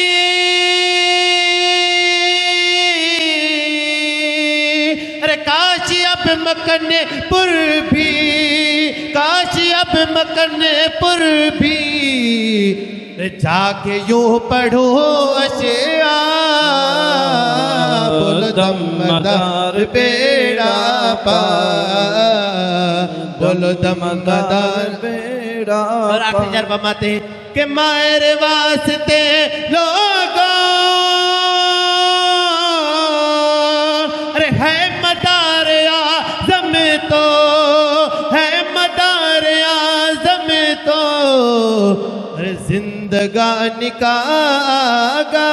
S6: अब मकनेपुर भी, काश अब मकनेपुर भी जाके यूं पढ़ो अशआर, बोलो दमदार बेड़ा पार, बोलो दमदार बेड़ा। और आखिरी जरबा माते के मायर वास्ते लोगों, अरे है मदार आज़म तो, है मदार आज़म तो, अरे जिंदगानी का आगा,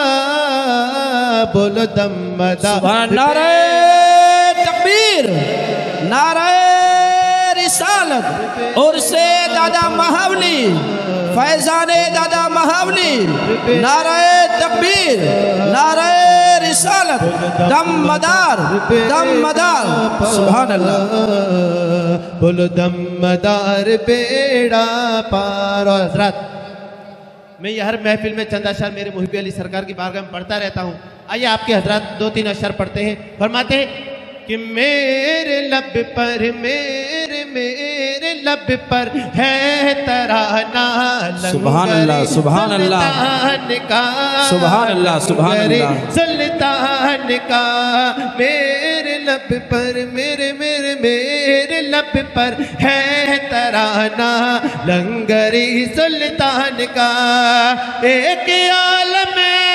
S6: बोलो दमदार।
S2: नारे तकबीर, नारे रिसालत और से दादा महावली, फैजाने दादा महावली, नारे तकबीर, नारे रिसालत, दमदार, दमदार, सुभान अल्लाह।
S6: बोलो दमदार बेड़ा पार। और हज़रात मैं ये हर महफिल में चंद अशर मेरे मुहिब अली सरकार की बारगाह में पढ़ता रहता हूँ। आइए आपके हज़रात दो तीन अशर पढ़ते हैं। फरमाते हैं कि मेरे लब पर, मेरे मेरे लब पर है तराना,
S2: सुभान अल्लाह, सुभान अल्लाह, सुभान अल्लाह, सुभान अल्लाह,
S6: सुल्तान का। मेरे लब पर, मेरे मेरे मेरे लब पर है तराना, लंगरी सुल्तान का। एक आलम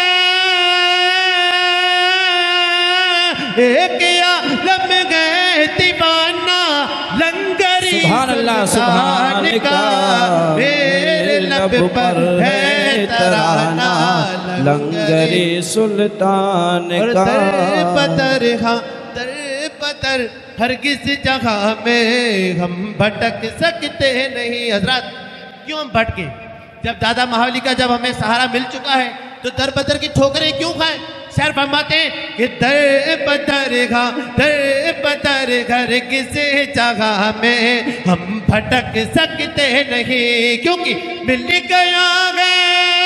S6: एक आलम गए दीवाना, लंगरी
S2: सुभान अल्लाह, सुभान
S6: का। मेरे लब पर है तराना,
S2: लंगरी सुल्तान का।
S6: दर पदर हाँ दर पदर हरगिज़ जगह में हम भटक सकते नहीं। हज़रात क्यों हम भटके? जब दादा महावली का जब हमें सहारा मिल चुका है तो दर बदर की ठोकरें क्यों खाएं? शेर फरमाते हैं कि दर बदर घा दर बदर घर किसी जगह में हम भटक सकते नहीं, क्योंकि मिल गया है,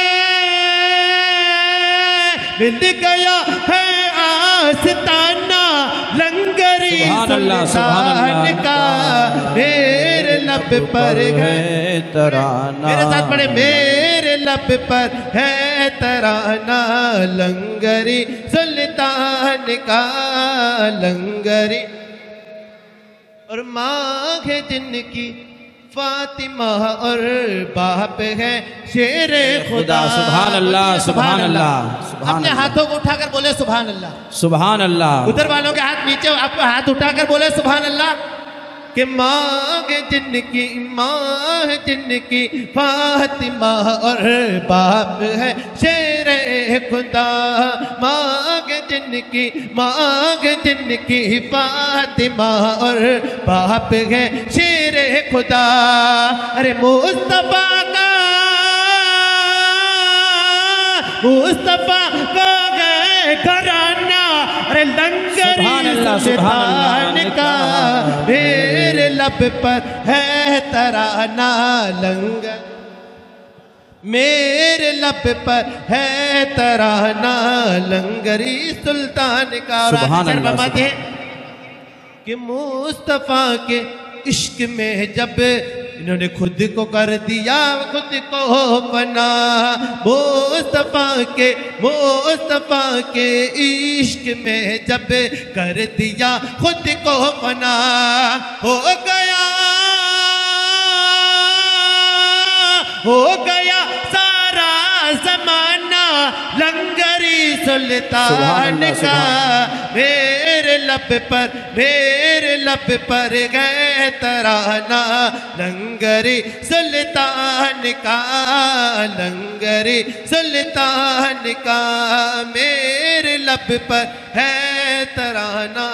S6: मिल गया है आस्ताना, लंगरी सुल्तान का। मेरे लब पर है तराना, मेरे साथ पढ़े, मेरे लब पर है तराना, लंगरी सुल्तान का, लंगरी। और माँ है जिनकी फातिमा और बाप है शेर खुदा।
S2: सुभान अल्लाह, सुभान अल्लाह,
S6: अपने हाथों को उठाकर बोले सुभान अल्लाह,
S2: सुभान अल्लाह।
S6: उधर वालों के हाथ नीचे, आपको हाथ उठाकर बोले सुभान अल्लाह। कि माँ जिनकी माँ जिनकी फातिमा और बाप है शेर खुदा, माँ जिनकी माँ जिनकी फातिमा और बाप है शेर खुदा। अरे मुस्तफा का मुस्तफा का गए घराना, अरे लंगरी सुल्तान का। मेरे लब पर है तराना, लंगर मेरे लब पर है तराना, लंगरी सुल्तान का। फरमाते हैं कि मुस्तफा के इश्क में जब इन्होंने खुद को कर दिया खुद को बना, मुस्तफा के मुस्तफा के इश्क में जब कर दिया खुद को बना, हो गया हो गया सारा जमाना, लंगरी सुल्तान का मेरे लब पर मेरे लब पर गए तराना लंगरी सुल्तान का लंगरी सुल्तान का मेरे लब पर है तराना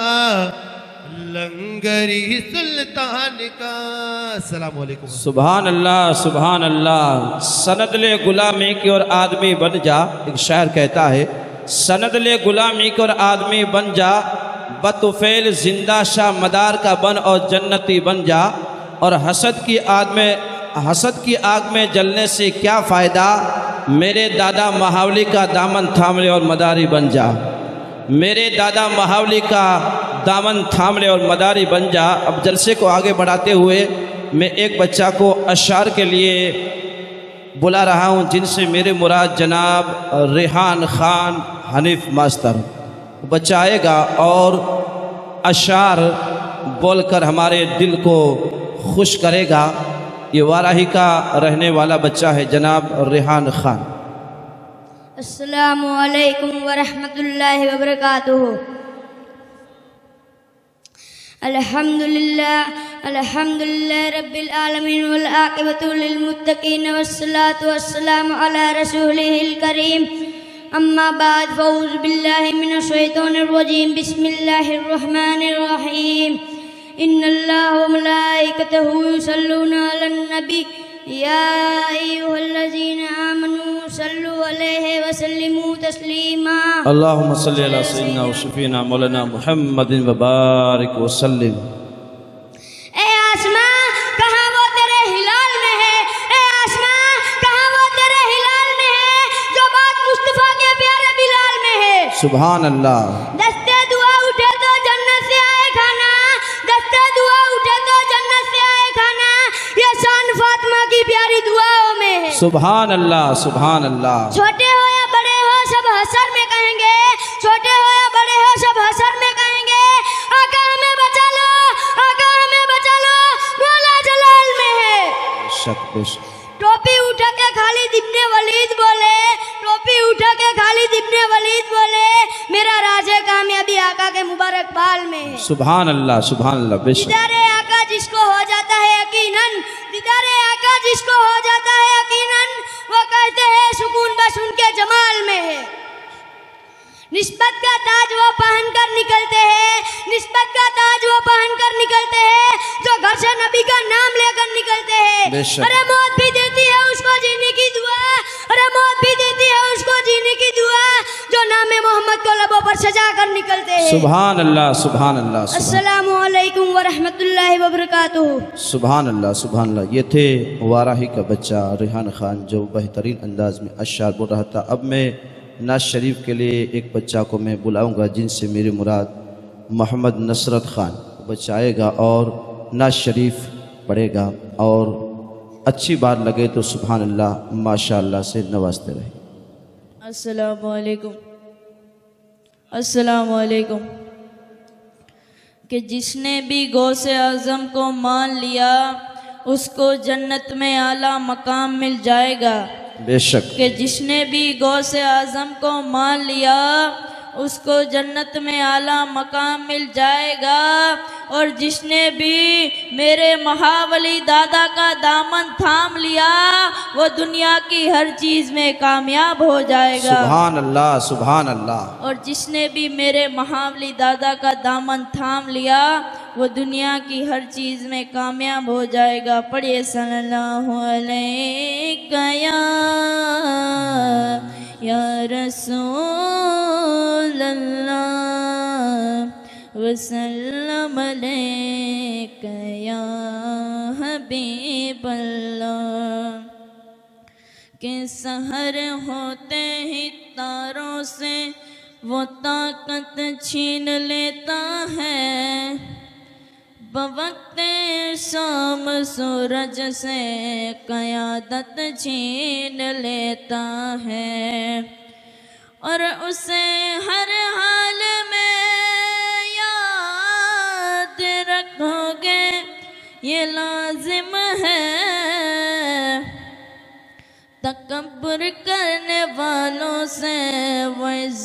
S6: लंगरी सुल्तान का। अस्सलाम वालेकुम।
S2: सुभान अल्लाह सुभान अल्लाह। सनद ले गुलामी की और आदमी बन जा, एक शायर कहता है, सनद ले गुलामी की और आदमी बन जा, बतुफैल जिंदा शाह मदार का बन और जन्नती बन जा, और हसद की आग में हसद की आग में जलने से क्या फ़ायदा, मेरे दादा महावली का दामन थाम ले और मदारी बन जा, मेरे दादा महावली का दामन थाम ले और मदारी बन जा। अब जलसे को आगे बढ़ाते हुए मैं एक बच्चा को अशार के लिए बुला रहा हूँ, जिनसे मेरे मुराद जनाब रेहान ख़ान हनीफ मास्टर। बच्चा आएगा और अशार बोलकर हमारे दिल को खुश करेगा। ये वाराही का रहने वाला बच्चा है जनाब रेहान ख़ान।
S4: अस्सलामु अलैकुम वरहमतुल्लाहि वबरकातुहू। अल्हम्दुलिल्लाह अल्हम्दुलिल्लाह रब्बिल आलमीन वल आक़िबतु लिल मुत्तक़ीन वस्सलातु वस्सलामु अला रसूलिहिल करीम। अम्मा बाद फ़ऊज़ु बिल्लाहि मिनश शैतानिर रजीम। बिस्मिल्लाहिर रहमानिर रहीम। इन्नल्लाह व मलाइकतहु युसल्लूना अलन नबी या अय्युहल्लज़ीना आमनू सल्लु अलैहि व सल्लिमू तस्लीमा।
S2: अल्लाहुम्मा सल्लि अला सय्यिदिना व शफीना मौलाना मुहम्मदिन व बारिक व सल्लिम।
S4: ए आसमां कहाँ वो तेरे हिलाल में है, ए आसमां कहाँ वो तेरे हिलाल में है, जो बात मुस्तफा के प्यारे बिलाल में है।
S2: सुभान अल्लाह।
S4: दस्ते दुआ उठे तो जन्नत से आए खाना, दस्ते दुआ उठे तो जन्नत से आए खाना, ये शान फातिमा की प्यारी दुआओं में है।
S2: सुभान अल्लाह सुभान अल्लाह।
S4: छोटे हो या बड़े हो सब हसर में कहेंगे, छोटे हो या बड़े हो सब हसर में कहेंगे, आका हमें बचा लो, आका हमें बचा लो, मौला जलाल में है।
S2: बेशक बेशक।
S4: टोपी उठा के खालिद इब्ने वलीद बोले, टोपी उठा के खालिद इब्ने वलीद बोले, मेरा राजे कामयाबी आका के मुबारक बाल में है।
S2: सुभान अल्लाह सुभान अल्लाह। बेशक।
S4: दीदारे आका जिसको हो जाता है यकीनन, दीदारे आका जिसको हो जाता है यकीनन, वो कहते हैं सुकून बस उनके जमाल में है। निस्बत का ताज वो पहन कर निकलते हैं, निस्बत का ताज वो पहन कर निकलते हैं, जो घर से नबी का नाम लेकर निकलते हैं। अरे मौत भी देती है उसको जीने की दुआ, अरे मौत भी देती है उसको जीने की दुआ, जो नाम मोहम्मद को लबों पर सजा कर निकलते हैं।
S2: सुभान अल्लाह सुभान अल्लाह।
S4: अस्सलामु अलैकुम वरहमतुल्लाहि वबरकातुहू।
S2: सुभान अल्लाह सुभान अल्लाह। ये थे वाराही का बच्चा रेहान ख़ान, जो बेहतरीन अंदाज में अशार बोल रहा था। अब मैं नाज शरीफ के लिए एक बच्चा को मैं बुलाऊंगा, जिनसे मेरे मुराद मोहम्मद नसरत ख़ान। बच्चा आएगा और नाज शरीफ पढ़ेगा, और अच्छी बात लगे तो सुभान अल्लाह माशाअल्लाह से नवाजते रहे।
S7: अस्सलामु अलैकुम अस्सलामु अलैकुम। कि जिसने भी गौसे आज़म को मान लिया, उसको जन्नत में आला मकाम मिल जाएगा।
S2: बेशक।
S7: कि जिसने भी गौसे आज़म को मान लिया, उसको जन्नत में आला मकाम मिल जाएगा, और जिसने भी मेरे महावली दादा का दामन थाम लिया, वो दुनिया की हर चीज़ में कामयाब हो जाएगा।
S2: सुभान अल्लाह सुभान अल्लाह।
S7: और जिसने भी मेरे महावली दादा का दामन थाम लिया, वो दुनिया की हर चीज़ में कामयाब हो जाएगा। पढ़िए सल्लल्लाहु अलैहि या रसूल अल्लाह वसल्लम अलैका या हबीब अल्लाह। के सहर होते ही तारों से वो ताकत छीन लेता है, बवक्ते शाम सूरज से क़यादत छीन लेता है, और उसे हर हाल में याद रखोगे ये लाजिम है। तकब्बुर करने वालों से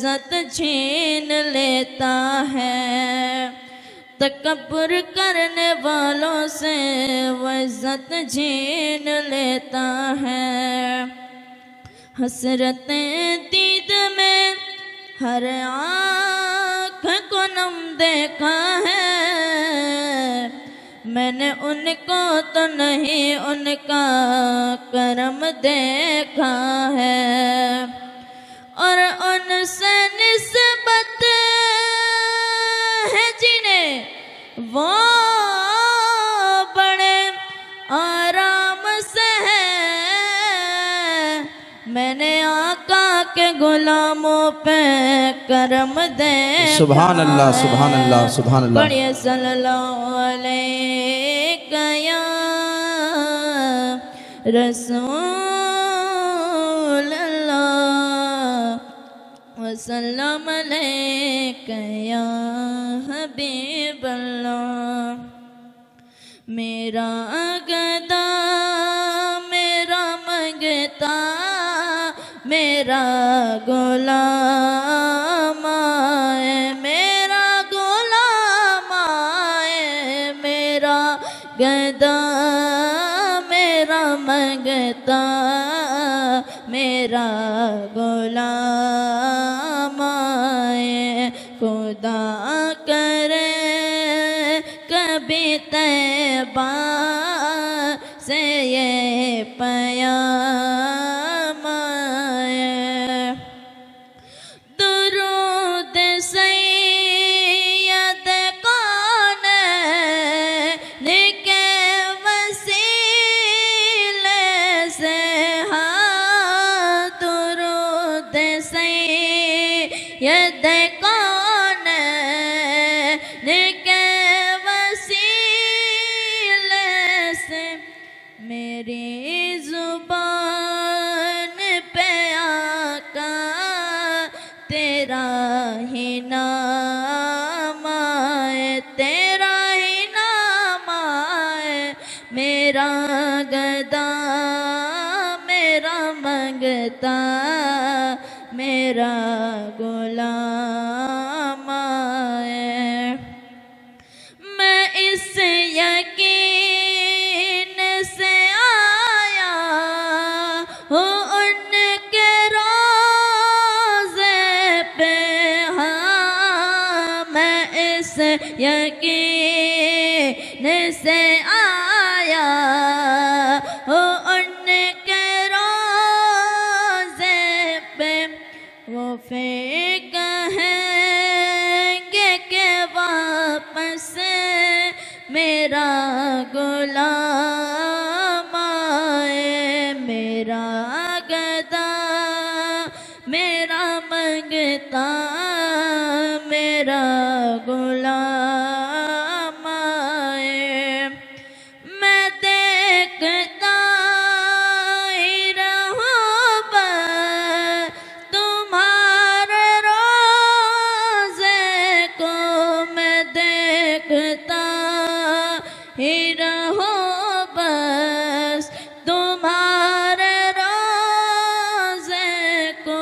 S7: इज्जत छीन लेता है। तकब्बुर करने वालों से वो इज्जत छीन लेता है। हसरतें दीद में हर आँख को नम देखा है। मैंने उनको तो नहीं उनका करम देखा है। और उनसे निस्बत है जिन्हें वो बड़े आराम से है। मैंने आका के गुलामों पे करम देखा।
S2: सुभान अल्लाह, सुभान अल्लाह, सुभान अल्लाह।
S7: बढ़िया सल्लल्लाहु अलैहि या रसूल वसल्लम अलैका या हबीब अल्लाह। मेरा गदा मेरा मंगता मेरा गुलाम आए, मेरा गुलाम आए। मेरा गदा मेरा मंगता मेरा गुलाम आए। खुदा करे कभी तैबा से ये पयाम आए। दुरूद सैयद कौन निके वसीले से हाँ। दुरूद सैयद कौन निके वसीले से मेरी जुबान पे आका तेरा ही नाम आए, तेरा ही नाम आए। मेरा गदा मेरा मंगता मेरा गुलाम आए। मैं इस यकीन से आया हूँ उनके रोज़े पे हाँ। मैं इस यकीन से आया हूँ उनके रोज़े पे। वो फिर कहेंगे कि वापस मेरा गुलाम आए। मेरा गदा मेरा मंगता मेरा गुलाम आए। मैं देखता ही रहूं बस तुम्हारे रोज़े को। मैं देखता ही रहूं बस तुम्हारे रोज़े को।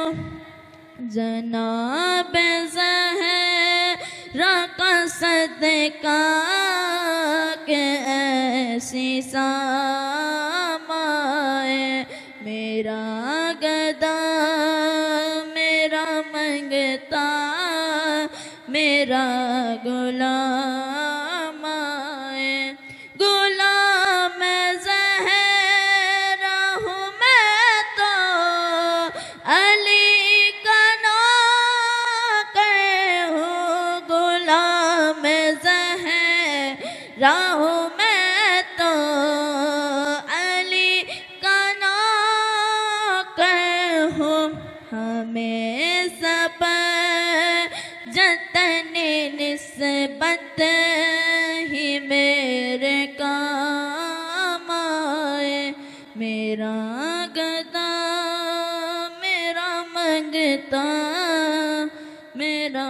S7: जनाब ज़हरा का सदका के ऐसी सामाए। मेरा गदा मेरा मंगता मेरा गुलाम आए। गुलाम ज़हरा हूँ मैं तो अली का नौकर हूँ। गुलाम ज़हरा हूँ मैं तो अली का नौकर हूँ। हमें सब जतन निस्बत ही मेरे काम आए। मेरा गदा मेरा मंगता मेरा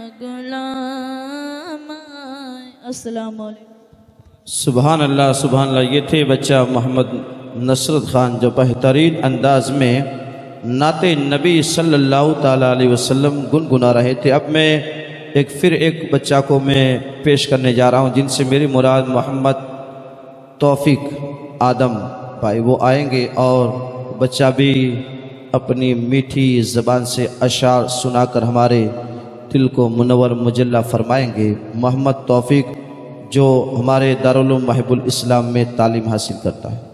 S7: गुलाम आए। अस्सलाम वालेकुम।
S2: सुभान अल्लाह, सुभान अल्लाह। ये थे बच्चा मोहम्मद नसरत ख़ान जो बेहतरीन अंदाज में नाते नबी सल्लल्लाहु ताला अलैहि वसल्लम गुनगुना रहे थे। अब मैं एक फिर एक बच्चा को मैं पेश करने जा रहा हूँ, जिनसे मेरी मुराद मोहम्मद तौफीक आदम भाई, वो आएंगे और बच्चा भी अपनी मीठी ज़बान से अशार सुनाकर हमारे दिल को मुनव्वर मुजल्ला फरमाएंगे। मोहम्मद तौफीक जो हमारे दारुल उलूम महबुल इस्लाम में तालीम हासिल करता है।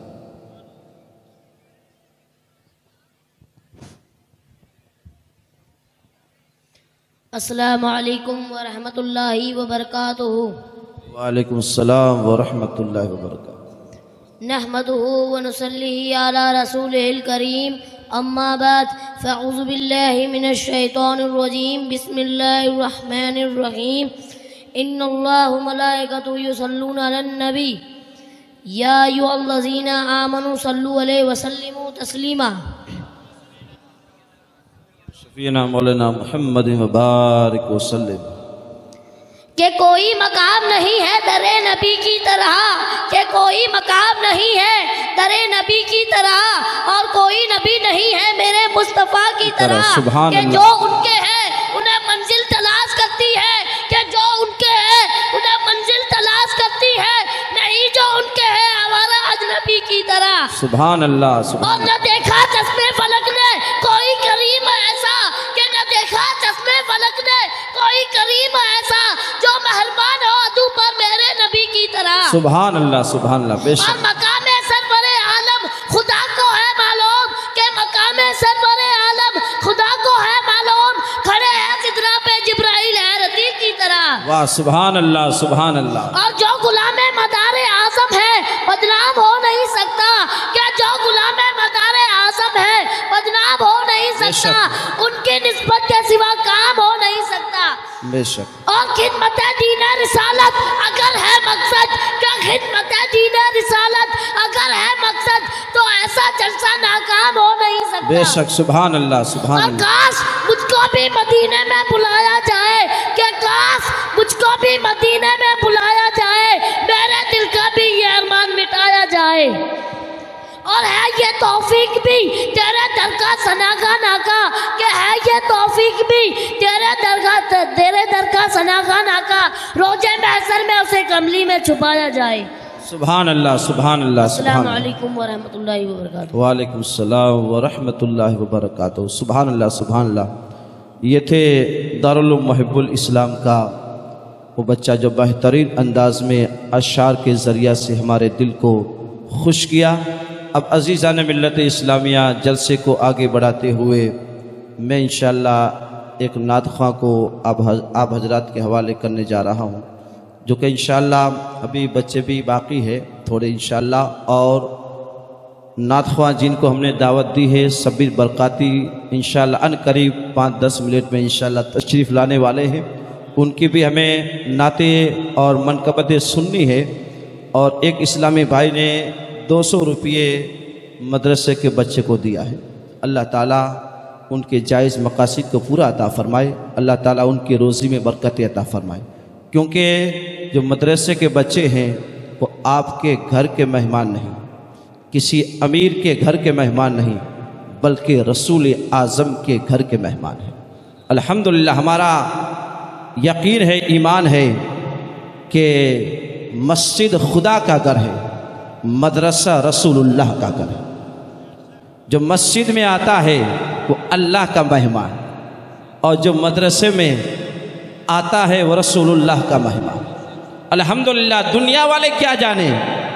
S5: अस्सलामु अलैकुम व रहमतुल्लाहि व बरकातुहू।
S2: वालेकुम अस्सलाम व रहमतुल्लाहि व बरकातुहू।
S5: नहमदुहू व नुसल्ली अला रसूलिहिल करीम, अम्मा बाद फ़अऊज़ु बिल्लाहि मिनश शैतानिर रजीम, बिस्मिल्लाहिर रहमानिर रहीम। इन्नल्लाह व मलाइकतुहू युसल्लूना अलन नबी, या अय्युहल्लज़ीना आमनू सल्लू अलैहि व सल्लिमू तस्लीमा।
S2: शफीना मौलाना मुहम्मद मुबारक वसल्लम।
S5: कि कोई मकाम नहीं है दरे नबी की तरह, कि कोई मकाम नहीं है दरे नबी की तरह, और कोई नबी नहीं है मेरे मुस्तफ़ा की तरह। कि जो उनके हैं उन्हें मंजिल तलाश करती है, कि जो उनके हैं उन्हें मंजिल तलाश करती है, नहीं जो उनके हैं हमारा अजनबी की तरह।
S2: सुभान अल्लाह, सुभान।
S5: और न देखा चश्मे फलक ने कोई करीम ऐसा, कि न देखा चश्मे फलक ने कोई करीम ऐसा, जो मेहरबान हो अदू पर मेरे नबी की तरह।
S2: सुभान अल्लाह, सुभान अल्लाह। बेशक
S5: और मकामे सरवरे आलम खुदा को है मालूम, के मकामे सरवरे आलम खुदा को है मालूम, खड़े हैं सिदरा पे जिब्राइल है रतीक की तरह।
S2: वाह, सुभान अल्लाह, सुभान अल्लाह।
S5: और जो गुलामे मदारे आज़म है बदनाम हो नहीं सकता, क्या जो गुलामे मदारे आज़म है बदनाम हो नहीं सकता, उनकी निस्बत के सिवा काम हो नहीं सकता।
S2: बेशक।
S5: और खिदमत दीन रिसालत अगर है मकसद, क्या खिदमत दीन रिसालत अगर है मकसद, तो ऐसा जलसा नाकाम हो नहीं सकता।
S2: बेशक, सुभान अल्लाह, सुभान
S5: और
S2: अल्लाह।
S5: काश मुझको भी मदीने में बुलाया जाए, कि काश मुझको भी मदीने में बुलाया जाए, मेरे दिल का भी ये अरमान मिटाया जाए। और है ये तौफीक भी तेरे दर का सनागा नाका, कि है ये तौफीक भी तेरे दर का तेरे दर का सनागा नाका, रोजे महशर में उसे कमली में छुपाया जाए।
S2: सुभान अल्लाह, सुभान अल्लाह, सुभान
S5: अस्सलामु अलैकुम व रहमतुल्लाहि व बरकातुहू।
S2: वालेकुम सलाम व रहमतुल्लाहि व बरकातुहू। सुभान अल्लाह, सुभान अल्लाह। ये थे दारुल उलूम महबुल इस्लाम का वो बच्चा जो बेहतरीन अंदाज में अशार के ज़रिया से हमारे दिल को खुश किया। अब अज़ीज़ान मिल्लत इस्लामिया जलसे को आगे बढ़ाते हुए मैं इंशाअल्लाह एक नात ख़्वां को आप आप हजरात के हवाले करने जा रहा हूँ, जो कि इंशाअल्लाह अभी बच्चे भी बाकी है थोड़े इंशाअल्लाह। और नात ख़्वां जिनको हमने दावत दी है सबीर बरकाती इंशाअल्लाह अन करीब पाँच दस मिनट में इंशाअल्लाह तशरीफ़ लाने वाले हैं, उनकी भी हमें नाते और मनकबतें सुननी है। और एक इस्लामी भाई ने दो सौ रुपये मदरसे के बच्चे को दिया है। अल्लाह ताला उनके जायज़ मकासद को पूरा अता फ़रमाए, अल्लाह ताला उनकी रोज़ी में बरकत अता फ़रमाए। क्योंकि जो मदरसे के बच्चे हैं वो आपके घर के मेहमान नहीं, किसी अमीर के घर के मेहमान नहीं, बल्कि रसूल आज़म के घर के मेहमान हैं। अल्हम्दुलिल्लाह हमारा यकीन है, ईमान है कि मस्जिद खुदा का घर है, मदरसा रसूलुल्लाह का घर है। जो मस्जिद में आता है वो अल्लाह का मेहमान, और जो मदरसे में आता है वो रसूलुल्लाह का मेहमान। अल्हम्दुलिल्लाह दुनिया वाले क्या जाने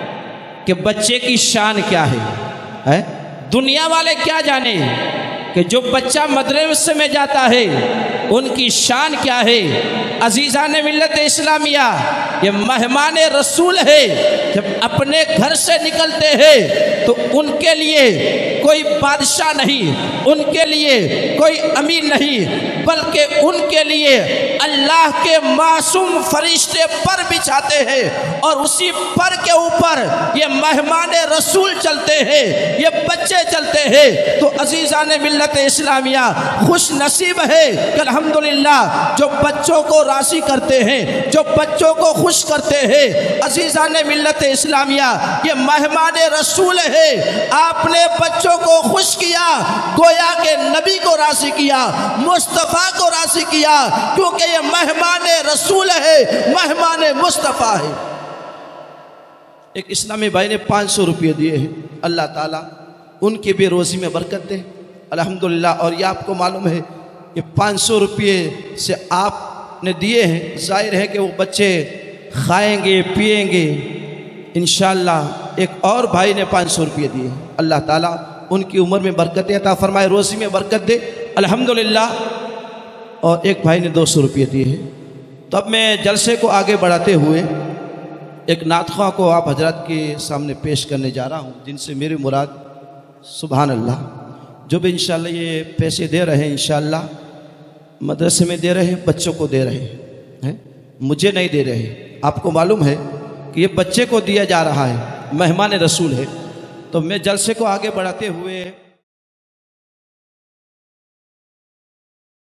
S2: कि बच्चे की शान क्या है, है? दुनिया वाले क्या जाने कि जो बच्चा मदरसे में जाता है उनकी शान क्या है। अजीज़ान मिल्लत इस्लामिया ये मेहमान रसूल है, जब अपने घर से निकलते हैं तो उनके लिए कोई बादशाह नहीं, उनके लिए कोई अमीर नहीं, बल्कि उनके लिए अल्लाह के मासूम फरिश्ते पर बिछाते हैं और उसी पर के ऊपर ये मेहमान रसूल चलते हैं, ये बच्चे चलते हैं। तो अजीज़ान मिल्लत इस्लामिया खुश नसीब है कि अल्हम्दुलिल्लाह जो बच्चों को राज़ी करते हैं, जो बच्चों को खुश करते हैं। अजीज़ान मिल्लत इस्लामिया ये मेहमान रसूल है, आपने बच्चों को खुश किया किया, गोया के नबी को राज़ी किया, मुस्तफ़ा को राज़ी किया, क्योंकि ये मेहमान रसूल है, मेहमान मुस्तफ़ा है। एक इस्लामी भाई ने पाँच सौ रुपये दिए हैं, अल्लाह ताला उनकी भी रोज़ी में बरकत दे अल्हम्दुलिल्लाह। और ये आपको मालूम है कि पाँच सौ रुपये से आपने दिए हैं, जाहिर है कि वो बच्चे खाएंगे पिएंगे इंशाअल्लाह। एक और भाई ने पाँच सौ रुपये दिए, अल्लाह ताला उनकी उम्र में बरकत अता फरमाए, रोज़ी में बरकत दे अल्हम्दुलिल्लाह। और एक भाई ने दो सौ रुपये दिए हैं। तो अब मैं जलसे को आगे बढ़ाते हुए एक नातख़्वाह को आप हजरत के सामने पेश करने जा रहा हूँ, जिनसे मेरी मुराद सुभान अल्लाह, जो भी इंशाअल्लाह ये पैसे दे रहे हैं इंशाअल्लाह मदरसे में दे रहे हैं, बच्चों को दे रहे हैं, मुझे नहीं दे रहे। आपको मालूम है कि ये बच्चे को दिया जा रहा है, मेहमान रसूल है। तो मैं जलसे को आगे बढ़ाते हुए